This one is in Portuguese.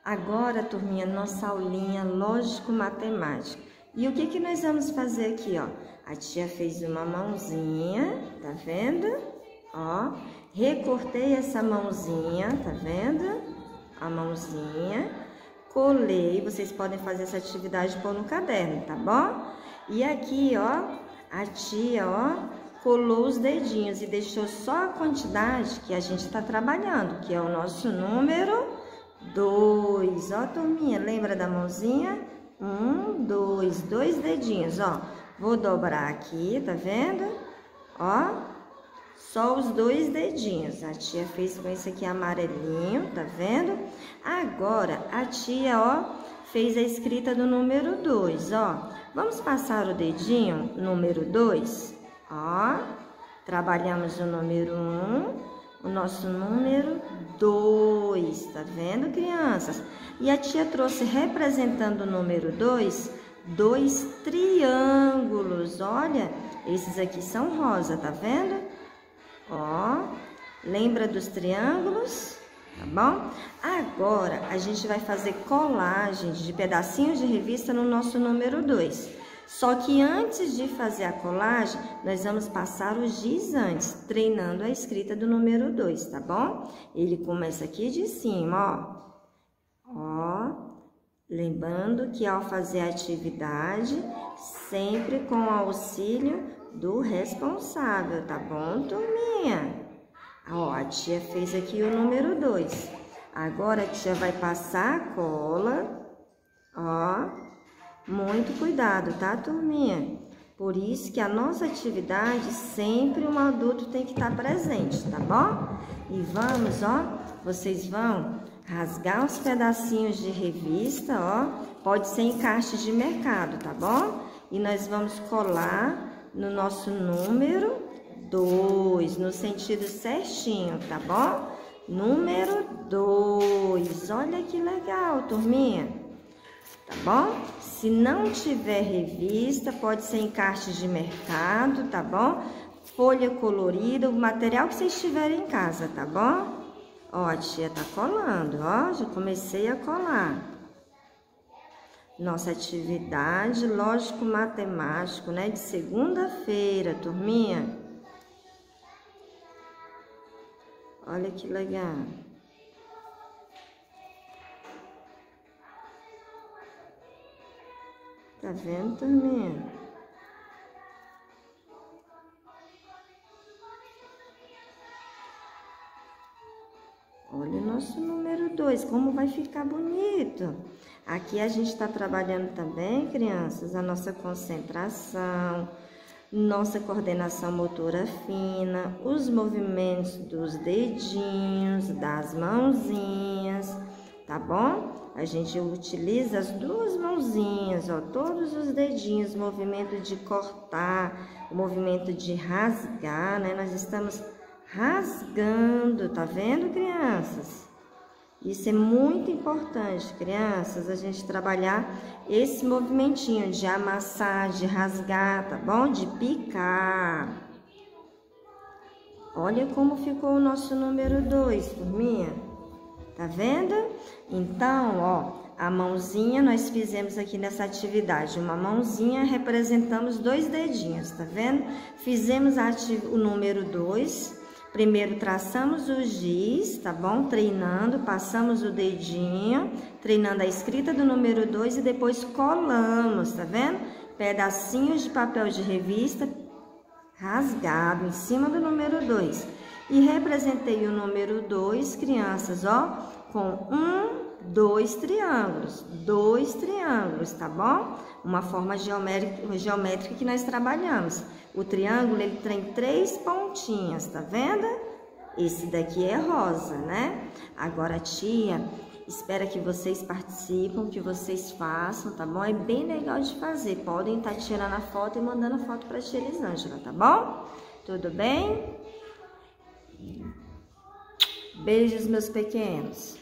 Agora, turminha, nossa aulinha lógico-matemática. E o que nós vamos fazer aqui, ó? A tia fez uma mãozinha, tá vendo? Ó, recortei essa mãozinha, tá vendo? A mãozinha, colei, vocês podem fazer essa atividade pôr no caderno, tá bom? E aqui, ó, a tia, ó, colou os dedinhos e deixou só a quantidade que a gente tá trabalhando, que é o nosso número 2, ó, turminha, lembra da mãozinha? 1, 2, 2 dedinhos, ó. Vou dobrar aqui, tá vendo? Ó, só os 2 dedinhos. A tia fez com esse aqui amarelinho, tá vendo? Agora, a tia, ó, fez a escrita do número 2, ó. Vamos passar o dedinho, número 2, ó. Trabalhamos o número 1. O nosso número 2, tá vendo, crianças? E a tia trouxe, representando o número 2, 2 triângulos. Olha, esses aqui são rosa, tá vendo? Ó, lembra dos triângulos? Tá bom? Agora, a gente vai fazer colagem de pedacinhos de revista no nosso número 2. Só que antes de fazer a colagem, nós vamos passar o giz antes, treinando a escrita do número 2, tá bom? Ele começa aqui de cima, ó. Ó, lembrando que ao fazer a atividade, sempre com o auxílio do responsável, tá bom, turminha? Ó, a tia fez aqui o número 2. Agora a tia vai passar a cola, ó. Muito cuidado, tá, turminha? Por isso que a nossa atividade, sempre um adulto tem que estar presente, tá bom? E vamos, ó, vocês vão rasgar os pedacinhos de revista, ó. Pode ser encarte de mercado, tá bom? E nós vamos colar no nosso número 2, no sentido certinho, tá bom? Número 2. Olha que legal, turminha. Tá bom? Se não tiver revista, pode ser encarte de mercado, tá bom? Folha colorida, o material que vocês tiverem em casa, tá bom? Ó, a tia tá colando, ó, já comecei a colar. Nossa atividade lógico-matemático, né, de segunda-feira, turminha. Olha que legal. Tá vendo, turminha? Olha o nosso número 2, como vai ficar bonito. Aqui a gente tá trabalhando também, crianças, a nossa concentração, nossa coordenação motora fina, os movimentos dos dedinhos, das mãozinhas, tá bom? A gente utiliza as 2 mãozinhas, ó, todos os dedinhos, movimento de cortar, o movimento de rasgar, né? Nós estamos rasgando, tá vendo, crianças? Isso é muito importante, crianças, a gente trabalhar esse movimentinho de amassar, de rasgar, tá bom? De picar. Olha como ficou o nosso número 2, turminha. Tá vendo? Então, ó, a mãozinha nós fizemos aqui nessa atividade. Uma mãozinha representamos 2 dedinhos, tá vendo? Fizemos o número 2. Primeiro traçamos o giz, tá bom? Treinando, passamos o dedinho, treinando a escrita do número 2 e depois colamos, tá vendo? Pedacinhos de papel de revista rasgado em cima do número 2. E representei o número 2, crianças, ó, com 1, 2 triângulos. 2 triângulos, tá bom? Uma forma geométrica que nós trabalhamos. O triângulo, ele tem 3 pontinhas, tá vendo? Esse daqui é rosa, né? Agora, a tia espera que vocês participem, que vocês façam, tá bom? É bem legal de fazer. Podem estar tirando a foto e mandando a foto para a tia Elisângela, tá bom? Tudo bem? Beijos, meus pequenos.